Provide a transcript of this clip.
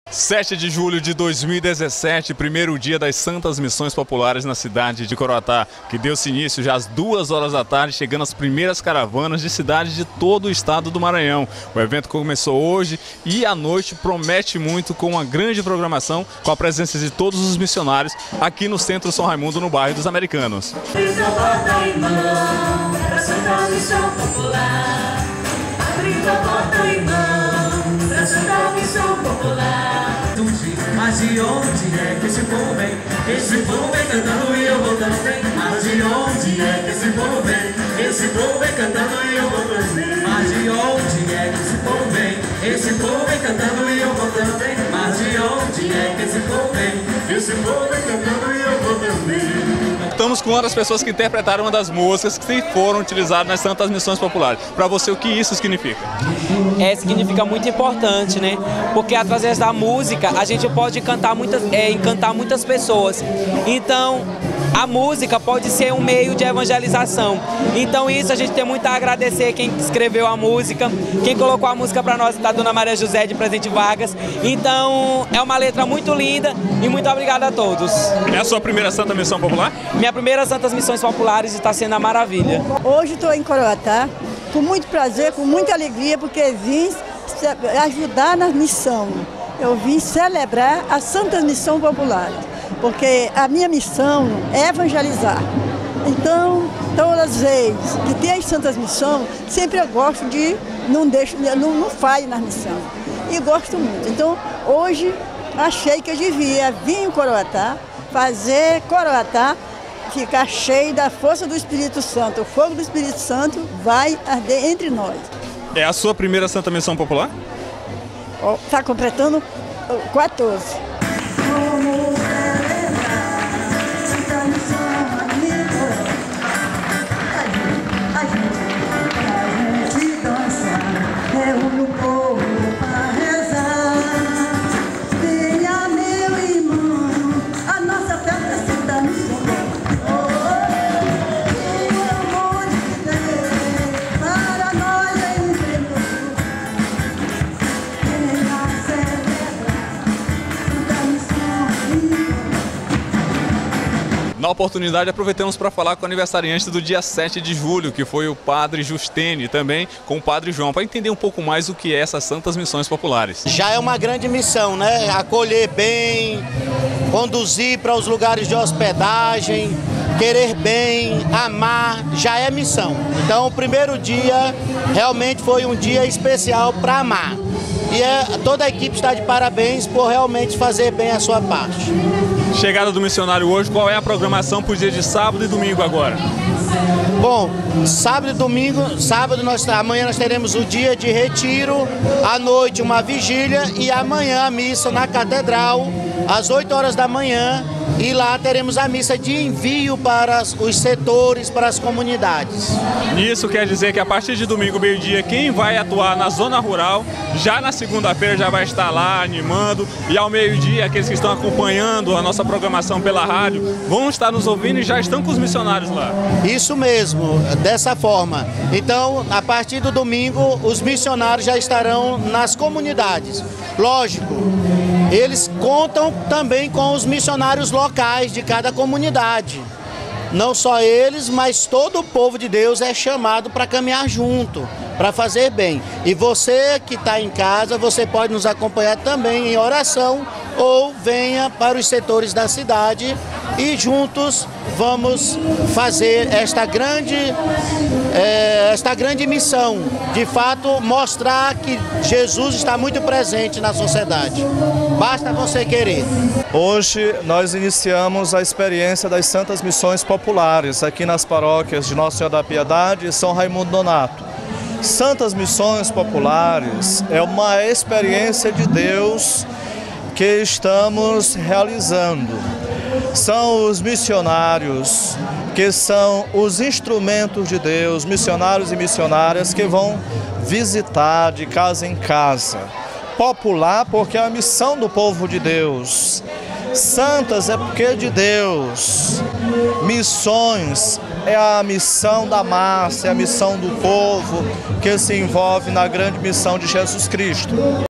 7 de julho de 2017, primeiro dia das Santas Missões Populares na cidade de Coroatá, que deu-se início já às 2 horas da tarde, chegando as primeiras caravanas de cidades de todo o estado do Maranhão. O evento começou hoje e à noite promete muito, com uma grande programação, com a presença de todos os missionários aqui no Centro São Raimundo, no bairro dos Americanos. Mas de onde é que esse povo vem? Esse povo vem cantando e eu vou também. Mas de onde é que esse povo vem? Esse povo vem cantando e eu vou também. Mas de onde é que esse povo vem? Esse povo vem cantando e eu vou também. Mas de onde é que esse povo vem? Esse povo vem cantando e eu vou também. Estamos com uma das pessoas que interpretaram uma das músicas que foram utilizadas nas Santas Missões Populares. Para você, o que isso significa? Significa muito importante, né? Porque através da música a gente pode encantar muitas pessoas. Então, a música pode ser um meio de evangelização. Então isso a gente tem muito a agradecer quem escreveu a música, quem colocou a música para nós, da Dona Maria José de Presidente Vargas. Então é uma letra muito linda e muito obrigado a todos. É a sua primeira Santa Missão Popular? Minha primeira Santas Missões Populares, está sendo uma maravilha. Hoje estou em Coroatá, com muito prazer, com muita alegria, porque vim ajudar na missão. Eu vim celebrar a Santa Missão Popular, porque a minha missão é evangelizar. Então, todas as vezes que tem as Santas Missões, sempre eu gosto de, não falho na missão. E gosto muito. Então, hoje, achei que eu devia vir em Coroatá, fazer Coroatá ficar cheio da força do Espírito Santo. O fogo do Espírito Santo vai arder entre nós. É a sua primeira Santa Missão Popular? Está completando 14. Na oportunidade, aproveitamos para falar com o aniversariante do dia 7 de julho, que foi o Padre Justene, também com o Padre João, para entender um pouco mais o que é essas Santas Missões Populares. Já é uma grande missão, né? Acolher bem, conduzir para os lugares de hospedagem, querer bem, amar, já é missão. Então, o primeiro dia realmente foi um dia especial para amar. E toda a equipe está de parabéns por realmente fazer bem a sua parte. Chegada do missionário hoje, qual é a programação para o dia de sábado e domingo agora? Bom, sábado e domingo, amanhã nós teremos o dia de retiro, à noite uma vigília e amanhã a missa na Catedral, às 8 horas da manhã, e lá teremos a missa de envio para os setores, para as comunidades. Isso quer dizer que a partir de domingo, meio-dia, quem vai atuar na zona rural, já na segunda-feira já vai estar lá animando, e ao meio-dia aqueles que estão acompanhando a nossa programação pela rádio vão estar nos ouvindo e já estão com os missionários lá. Isso mesmo, dessa forma. Então, a partir do domingo, os missionários já estarão nas comunidades. Lógico, eles contam também com os missionários locais de cada comunidade. Não só eles, mas todo o povo de Deus é chamado para caminhar junto, para fazer bem. E você que está em casa, você pode nos acompanhar também em oração ou venha para os setores da cidade e juntos vamos fazer esta grande missão, de fato mostrar que Jesus está muito presente na sociedade. Basta você querer. Hoje nós iniciamos a experiência das Santas Missões Populares aqui nas paróquias de Nossa Senhora da Piedade e São Raimundo Nonato. Santas Missões Populares é uma experiência de Deus que estamos realizando. São os missionários que são os instrumentos de Deus, missionários e missionárias que vão visitar de casa em casa. Popular porque é a missão do povo de Deus. Santas é porque é de Deus. Missões é a missão da massa, é a missão do povo que se envolve na grande missão de Jesus Cristo.